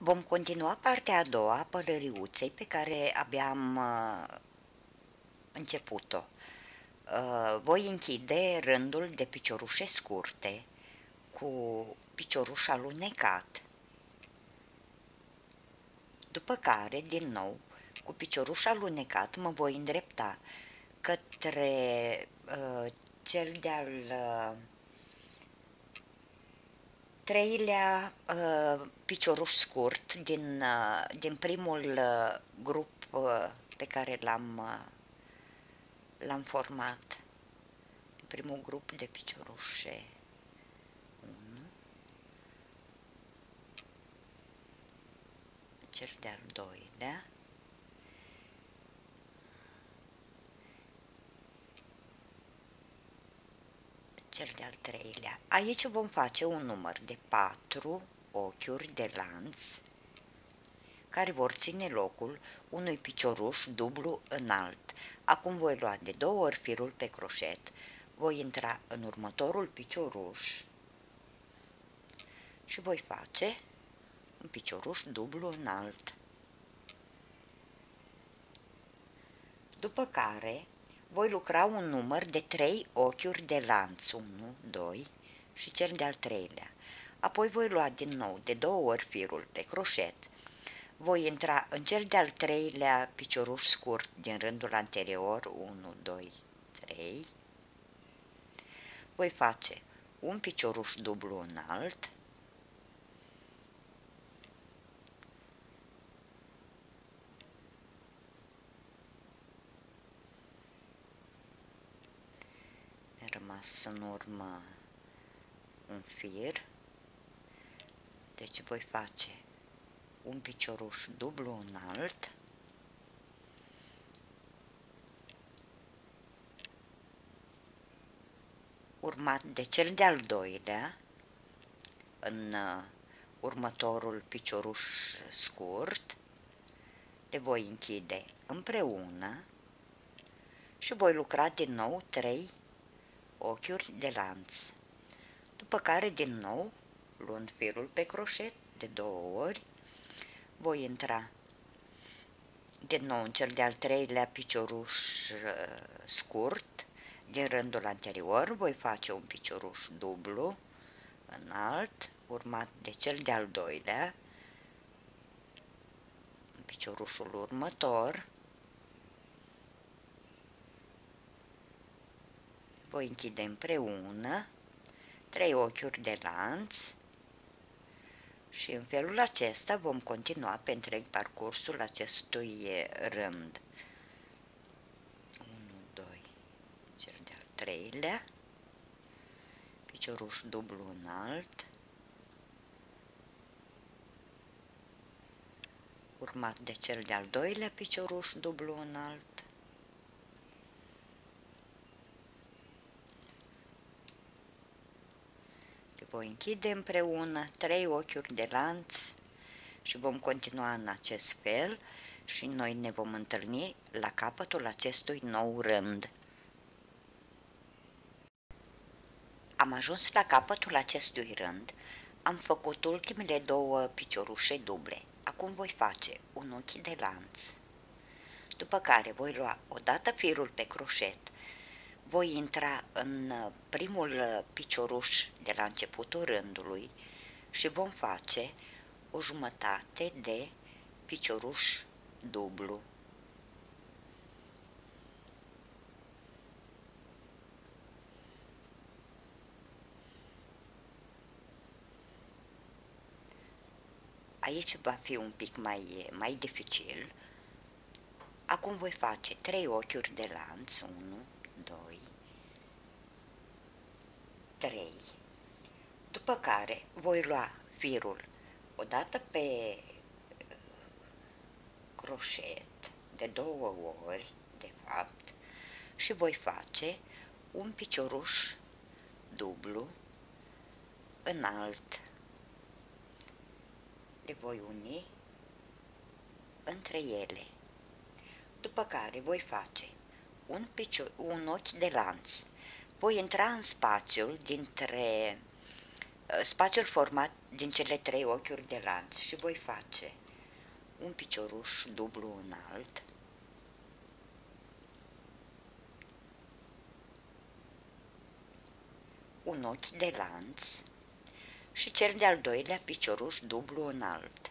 Vom continua partea a doua a pălăriuței pe care abia am început-o. Voi închide rândul de piciorușe scurte cu picioruș alunecat, după care, din nou, cu picioruș alunecat mă voi îndrepta către cel de-al treilea picioruș scurt din primul grup pe care l-am format. Primul grup de piciorușe 1, cel de-al doilea, cel de-al treilea. Aici vom face un număr de 4 ochiuri de lanț care vor ține locul unui picioruș dublu înalt. Acum voi lua de 2 ori firul pe croșet, voi intra în următorul picioruș și voi face un picioruș dublu înalt. După care voi lucra un număr de 3 ochiuri de lanț, 1, 2 și cel de-al treilea. Apoi voi lua din nou de 2 ori firul pe croșet, voi intra în cel de-al treilea picioruș scurt din rândul anterior, 1, 2, 3, voi face un picioruș dublu înalt, mi-a rămas în urmă un fir, deci voi face un picioruș dublu înalt, urmat de cel de-al doilea în următorul picioruș scurt, le voi închide împreună și voi lucra din nou 3 ochiuri de lanț. După care, din nou, luând firul pe croșet de 2 ori, voi intra din nou în cel de-al treilea picioruș scurt din rândul anterior, voi face un picioruș dublu înalt, urmat de cel de-al doilea, în piciorușul următor, voi închide împreună 3 ochiuri de lanț și în felul acesta vom continua pe întreg parcursul acestui rând. 1, 2, cel de-al treilea, picioruș dublu înalt, urmat de cel de-al doilea picioruș dublu înalt, voi închide împreună 3 ochiuri de lanț și vom continua în acest fel și noi ne vom întâlni la capătul acestui nou rând. Am ajuns la capătul acestui rând, am făcut ultimele 2 piciorușe duble. Acum voi face un ochi de lanț, după care voi lua odată firul pe croșet, voi intra în primul picioruș de la începutul rândului și vom face o jumătate de picioruș dublu. Aici va fi un pic mai dificil. Acum voi face 3 ochiuri de lanț, 1, 2, 3. După care voi lua firul odată pe croșet, de 2 ori, de fapt, și voi face un picioruș dublu înalt. Le voi uni între ele. După care voi face un ochi de lanț. Voi intra în spațiul dintre spațiul format din cele 3 ochiuri de lanț și voi face un picioruș dublu înalt, un ochi de lanț și cel de-al doilea picioruș dublu înalt.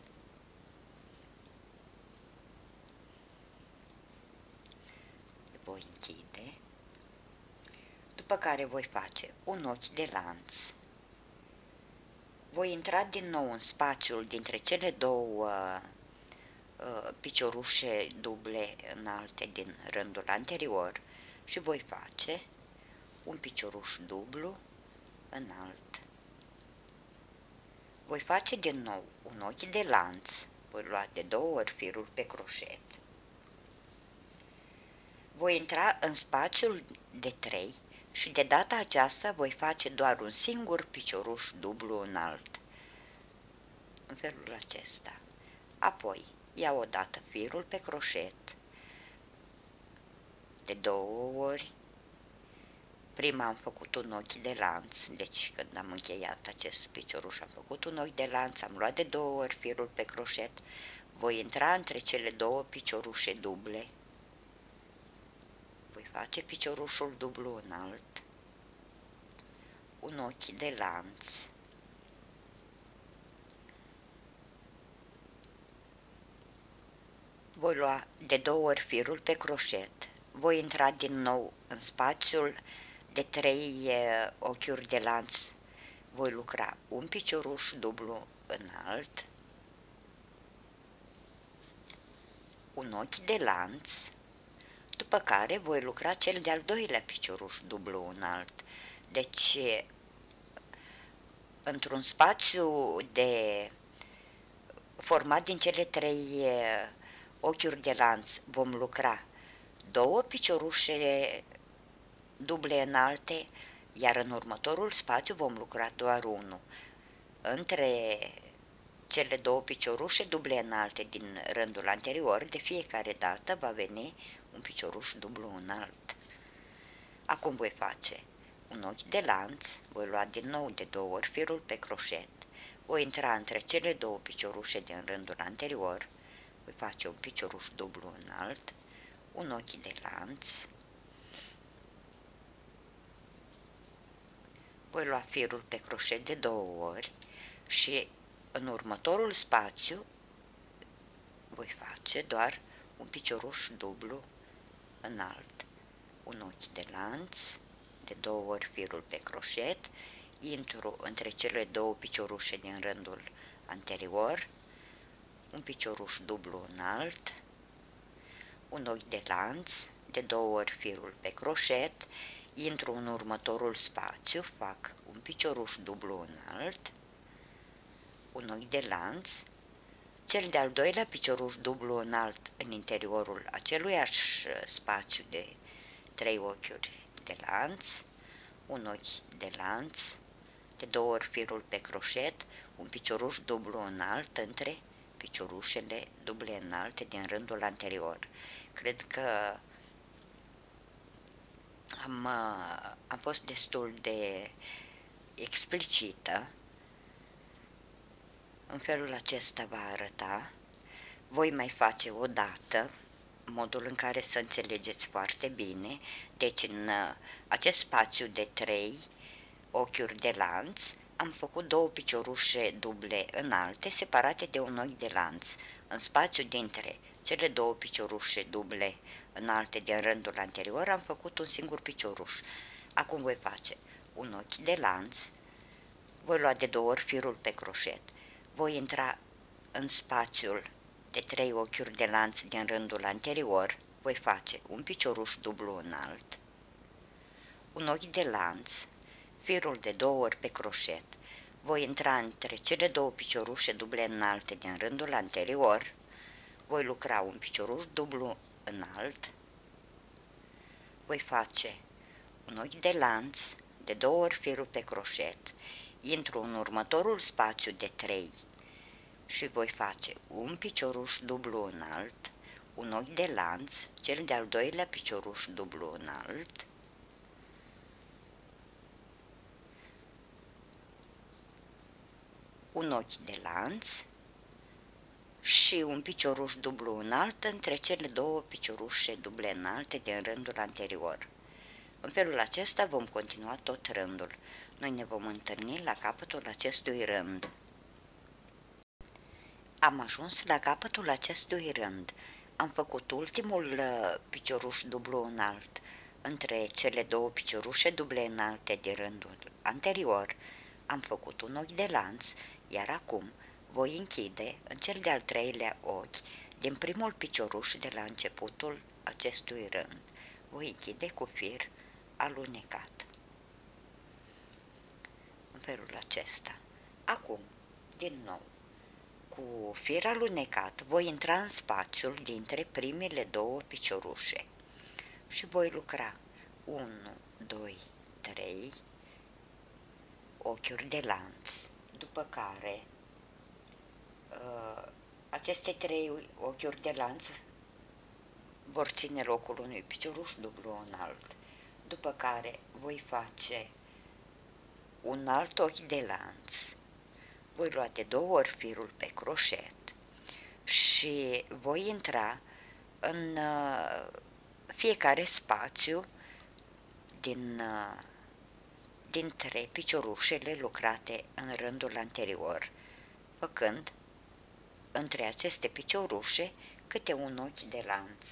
Le voi închide, după care voi face un ochi de lanț. Voi intra din nou în spațiul dintre cele două piciorușe duble înalte din rândul anterior și voi face un picioruș dublu înalt. Voi face din nou un ochi de lanț, voi lua de 2 ori firul pe croșet. Voi intra în spațiul de 3 și de data aceasta voi face doar un singur picioruș dublu înalt, în felul acesta. Apoi iau odată firul pe croșet de 2 ori. Prima am făcut un ochi de lanț, deci când am încheiat acest picioruș am făcut un ochi de lanț, am luat de 2 ori firul pe croșet, voi intra între cele două piciorușe duble, voi face piciorușul dublu înalt, un ochi de lanț, voi lua de 2 ori firul pe croșet, voi intra din nou în spațiul de 3 ochiuri de lanț, voi lucra un picioruș dublu înalt, un ochi de lanț, după care voi lucra cel de-al doilea picioruș dublu înalt. Deci, într-un spațiu format din cele 3 ochiuri de lanț vom lucra 2 piciorușe duble înalte, iar în următorul spațiu vom lucra doar unul. Între cele 2 piciorușe duble înalte din rândul anterior, de fiecare dată va veni un picioruș dublu înalt. Acum voi face un ochi de lanț, voi lua din nou de 2 ori firul pe croșet, voi intra între cele 2 piciorușe din rândul anterior, voi face un picioruș dublu înalt, un ochi de lanț, voi lua firul pe croșet de 2 ori și în următorul spațiu voi face doar un picioruș dublu înalt, un ochi de lanț, de 2 ori firul pe croșet, intru între cele 2 piciorușe din rândul anterior, un picioruș dublu înalt, un ochi de lanț, de 2 ori firul pe croșet, intru în următorul spațiu, fac un picioruș dublu înalt, un ochi de lanț, cel de-al doilea picioruș dublu înalt în interiorul aceluiași spațiu de 3 ochiuri de lanț, un ochi de lanț, de 2 ori firul pe croșet, un picioruș dublu înalt între piciorușele duble înalte din rândul anterior. Cred că am fost destul de explicită. În felul acesta va arăta. Voi mai face o dată modul în care să înțelegeți foarte bine. Deci în acest spațiu de 3 ochiuri de lanț am făcut 2 piciorușe duble înalte separate de un ochi de lanț. În spațiu dintre cele 2 piciorușe duble înalte din rândul anterior am făcut un singur picioruș. Acum voi face un ochi de lanț, voi lua de 2 ori firul pe croșet, voi intra în spațiul de 3 ochiuri de lanț din rândul anterior, voi face un picioruș dublu înalt, un ochi de lanț, firul de 2 ori pe croșet, voi intra între cele 2 piciorușe duble înalte din rândul anterior, voi lucra un picioruș dublu înalt, voi face un ochi de lanț, de 2 ori firul pe croșet, intru în următorul spațiu de 3 și voi face un picioruș dublu înalt, un ochi de lanț, cel de-al doilea picioruș dublu înalt, un ochi de lanț și un picioruș dublu înalt între cele două piciorușe duble înalte din rândul anterior. În felul acesta vom continua tot rândul. Noi ne vom întâlni la capătul acestui rând. Am ajuns la capătul acestui rând. Am făcut ultimul picioruș dublu înalt între cele două piciorușe duble înalte din rândul anterior. Am făcut un ochi de lanț, iar acum voi închide în cel de-al treilea ochi din primul picioruș de la începutul acestui rând. Voi închide cu fir alunecat. În felul acesta. Acum, din nou, cu fir alunecat voi intra în spațiul dintre primele două piciorușe și voi lucra 1, 2, 3 ochiuri de lanț, după care aceste 3 ochiuri de lanț vor ține locul unui picioruș dublu înalt, după care voi face un alt ochi de lanț, voi lua de 2 ori firul pe croșet și voi intra în fiecare spațiu dintre piciorușele lucrate în rândul anterior, făcând între aceste piciorușe câte un ochi de lanț.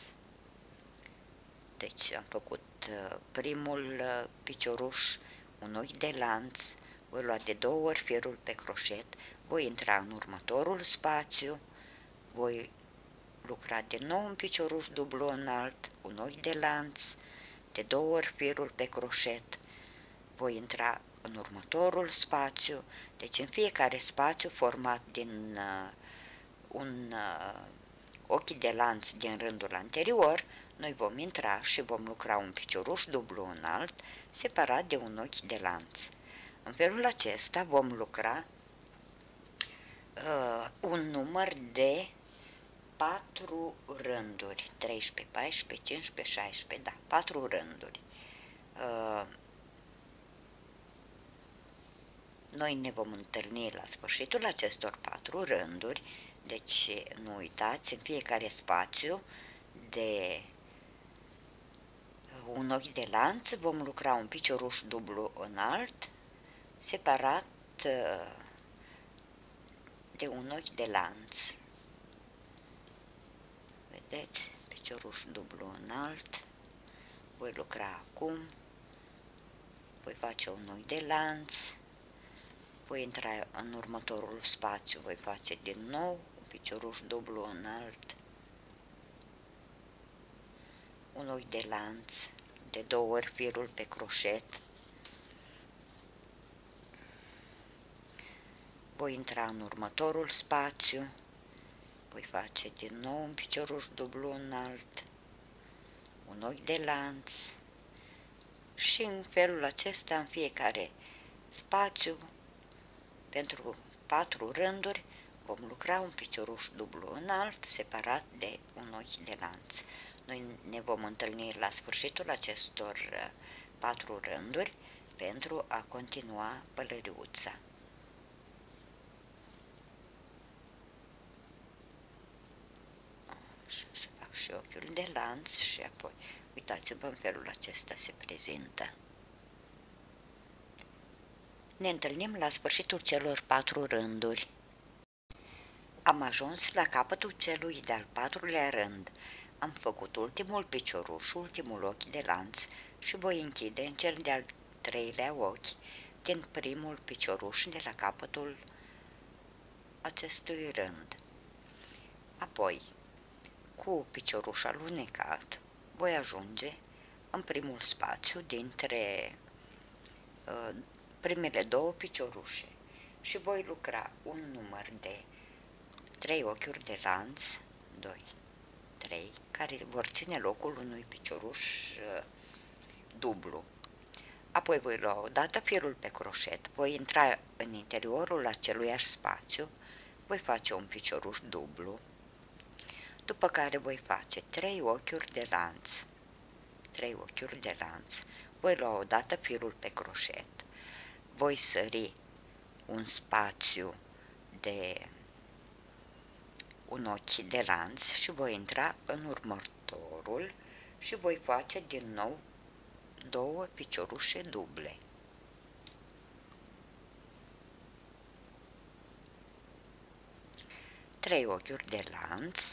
Deci am făcut primul picioruș, un ochi de lanț, voi lua de 2 ori firul pe croșet, voi intra în următorul spațiu, voi lucra din nou un picioruș dublu înalt, un ochi de lanț, de 2 ori firul pe croșet, voi intra în următorul spațiu, deci în fiecare spațiu format din un ochi de lanț din rândul anterior, noi vom intra și vom lucra un picioruș dublu înalt, separat de un ochi de lanț. În felul acesta vom lucra un număr de 4 rânduri, 13, 14, 15, 16, da, 4 rânduri. Noi ne vom întâlni la sfârșitul acestor 4 rânduri, deci nu uitați, în fiecare spațiu de un ochi de lanț vom lucra un picioruș dublu înalt, separat de un ochi de lanț. Vedeți? Picioruș dublu înalt, voi lucra acum, voi face un ochi de lanț, voi intra în următorul spațiu, voi face din nou un picioruș dublu înalt, un ochi de lanț, de 2 ori firul pe croșet, voi intra în următorul spațiu, voi face din nou un picioruș dublu înalt, un ochi de lanț și în felul acesta în fiecare spațiu pentru 4 rânduri vom lucra un picioruș dublu înalt separat de un ochi de lanț. Noi ne vom întâlni la sfârșitul acestor 4 rânduri pentru a continua pălăriuța. Să fac și ochiul de lanț și apoi uitați-vă, în felul acesta se prezintă. Ne întâlnim la sfârșitul celor 4 rânduri. Am ajuns la capătul celui de-al 4-lea rând. Am făcut ultimul picioruș, ultimul ochi de lanț și voi închide în cel de-al 3-lea ochi din primul picioruș de la capătul acestui rând. Apoi, cu picioruș alunecat, voi ajunge în primul spațiu dintre primele 2 piciorușe și voi lucra un număr de 3 ochiuri de lanț, 2, 3, care vor ține locul unui picioruș dublu. Apoi voi lua odată firul pe croșet, voi intra în interiorul aceluiași spațiu, voi face un picioruș dublu, după care voi face 3 ochiuri de lanț, 3 ochiuri de lanț, voi lua odată firul pe croșet, voi sări un spațiu de un ochi de lanț și voi intra în următorul și voi face din nou 2 piciorușe duble. Trei ochiuri de lanț,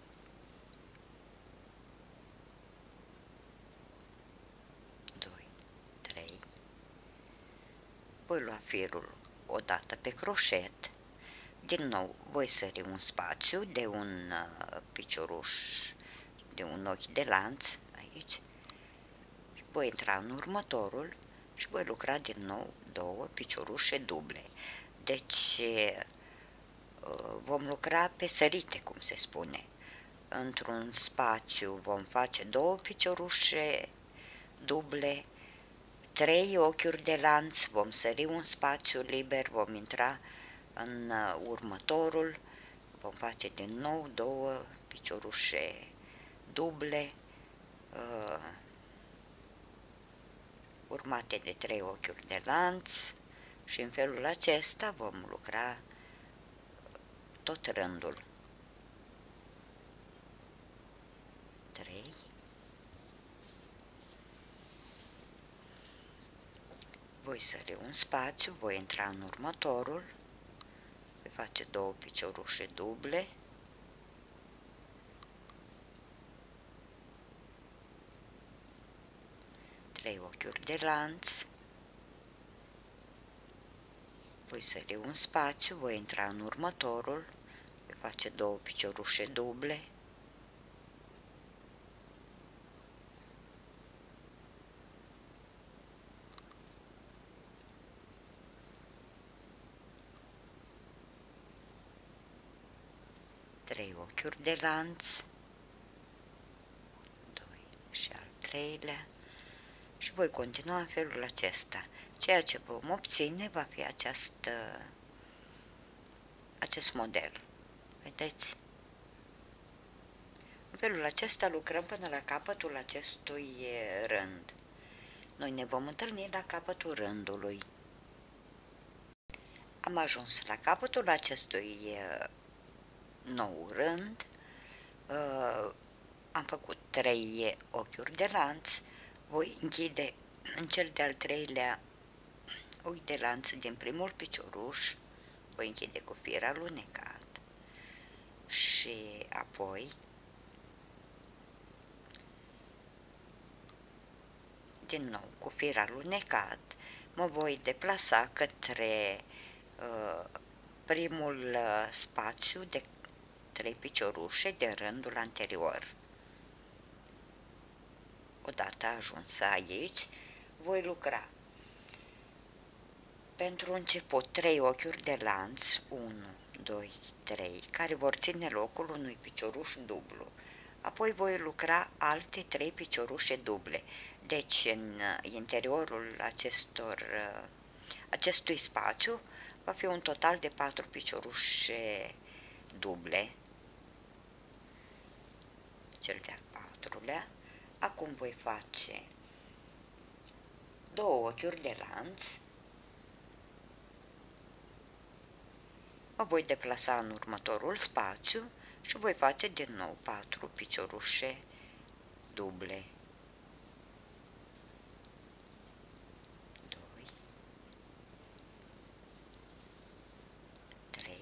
voi lua firul o dată pe croșet, din nou voi sări un spațiu de un picioruș, de un ochi de lanț aici, voi intra în următorul și voi lucra din nou 2 piciorușe duble. Deci vom lucra pe sărite, cum se spune. Într-un spațiu vom face 2 piciorușe duble, 3 ochiuri de lanț, vom sări un spațiu liber, vom intra în următorul, vom face din nou 2 piciorușe duble, urmate de 3 ochiuri de lanț și în felul acesta vom lucra tot rândul. 3, voi sări un spațiu, voi intra în următorul, voi face 2 piciorușe duble, trei ochiuri de lanț, voi sări un spațiu, voi intra în următorul, voi face 2 piciorușe duble, trei ochiuri de lanț, 2 și al treilea, și voi continua în felul acesta. Ceea ce vom obține va fi acest model. Vedeți? În felul acesta lucrăm până la capătul acestui rând. Noi ne vom întâlni la capătul rândului. Am ajuns la capătul acestui nou rând, am făcut 3 ochiuri de lanț, voi închide în cel de-al treilea ochi de lanț din primul picioruș, voi închide cu fir alunecat și apoi din nou cu fir alunecat mă voi deplasa către primul spațiu de 3 piciorușe din rândul anterior. Odată ajuns aici, voi lucra pentru început 3 ochiuri de lanț, 1, 2, 3, care vor ține locul unui picioruș dublu. Apoi voi lucra alte 3 piciorușe duble. Deci în interiorul acestui spațiu va fi un total de 4 piciorușe duble, cel de-al 4-lea. Acum voi face 2 ochiuri de lanț, mă voi deplasa în următorul spațiu și voi face din nou 4 piciorușe duble. 2, 3,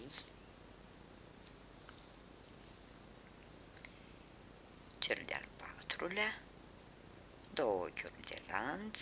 cel de-al 4-lea, 2 ochiuri de lanț,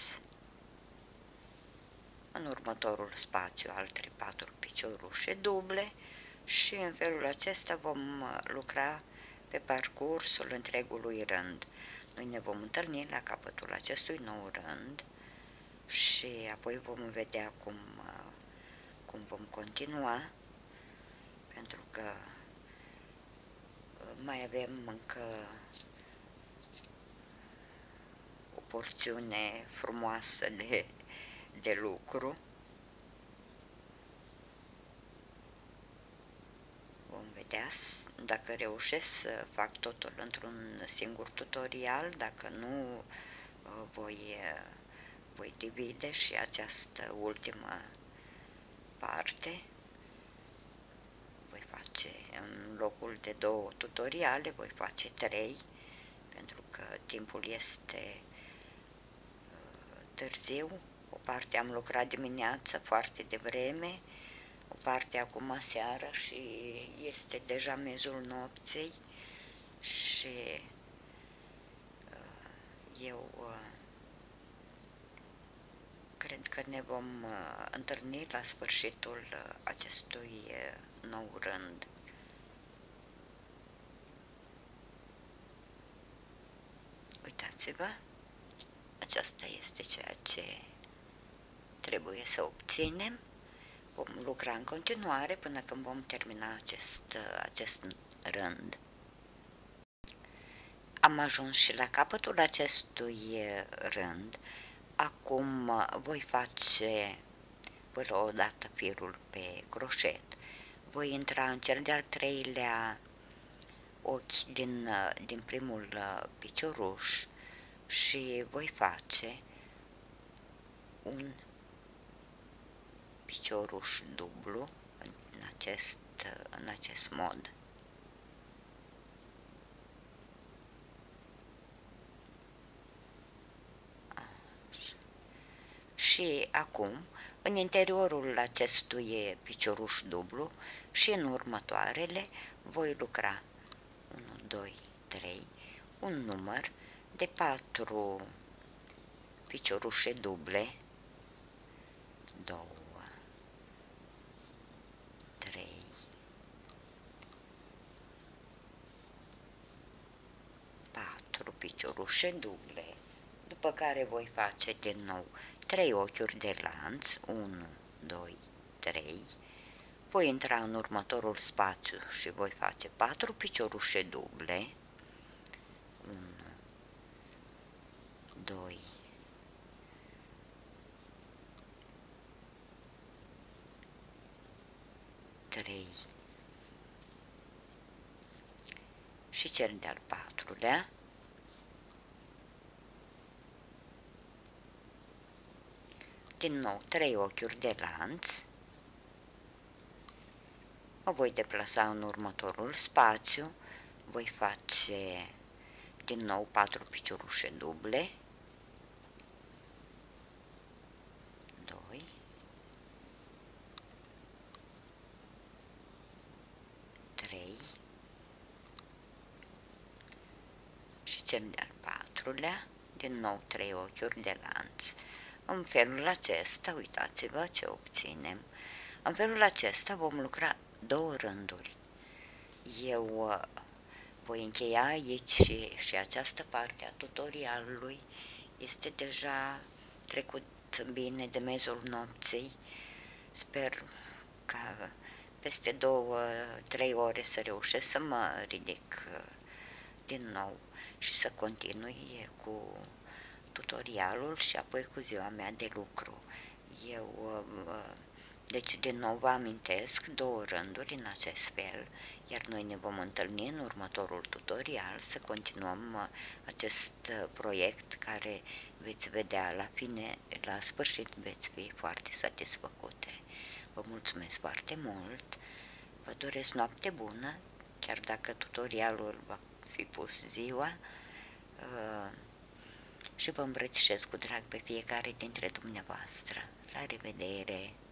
în următorul spațiu alte 4 piciorușe duble și în felul acesta vom lucra pe parcursul întregului rând. Noi ne vom întâlni la capătul acestui nou rând și apoi vom vedea cum vom continua, pentru că mai avem încă o porțiune frumoasă de lucru. Vom vedea dacă reușesc să fac totul într-un singur tutorial, dacă nu voi divide și această ultimă parte. în locul de 2 tutoriale voi face 3, pentru că timpul este târziu. O parte am lucrat dimineața foarte devreme, o parte acum seara și este deja mezul nopții și eu cred că ne vom întâlni la sfârșitul acestui nou rând. Uitați-vă, aceasta este ceea ce trebuie să obținem. Vom lucra în continuare până când vom termina acest rând. Am ajuns și la capătul acestui rând. Acum voi lua odată firul pe croșet, voi intra în cel de-al 3-lea ochi din primul picioruș și voi face un picioruș dublu în acest mod. Și acum, în interiorul acestui picioruș dublu și în următoarele voi lucra 1, 2, 3, un număr de 4 piciorușe duble, 2, 3, 4 piciorușe duble, după care voi face din nou 3 ochiuri de lanț, 1, 2, 3, voi intra în următorul spațiu și voi face 4 piciorușe duble, 1, 2, 3 și cel de-al 4-lea, din nou 3 ochiuri de lanț, mă voi deplasa în următorul spațiu, voi face din nou 4 piciorușe duble, 2, 3 și cel de-al 4-lea, din nou 3 ochiuri de lanț. În felul acesta, uitați-vă ce obținem. În felul acesta vom lucra 2 rânduri. Eu voi încheia aici și această parte a tutorialului. Este deja trecut bine de mezul nopții. Sper ca peste 2-3 ore să reușesc să mă ridic din nou și să continui cu tutorialul și apoi cu ziua mea de lucru. Deci, din nou vă amintesc 2 rânduri în acest fel, iar noi ne vom întâlni în următorul tutorial să continuăm acest proiect care veți vedea la sfârșit veți fi foarte satisfăcute. Vă mulțumesc foarte mult, vă doresc noapte bună, chiar dacă tutorialul va fi pus ziua, și vă îmbrățișez cu drag pe fiecare dintre dumneavoastră. La revedere!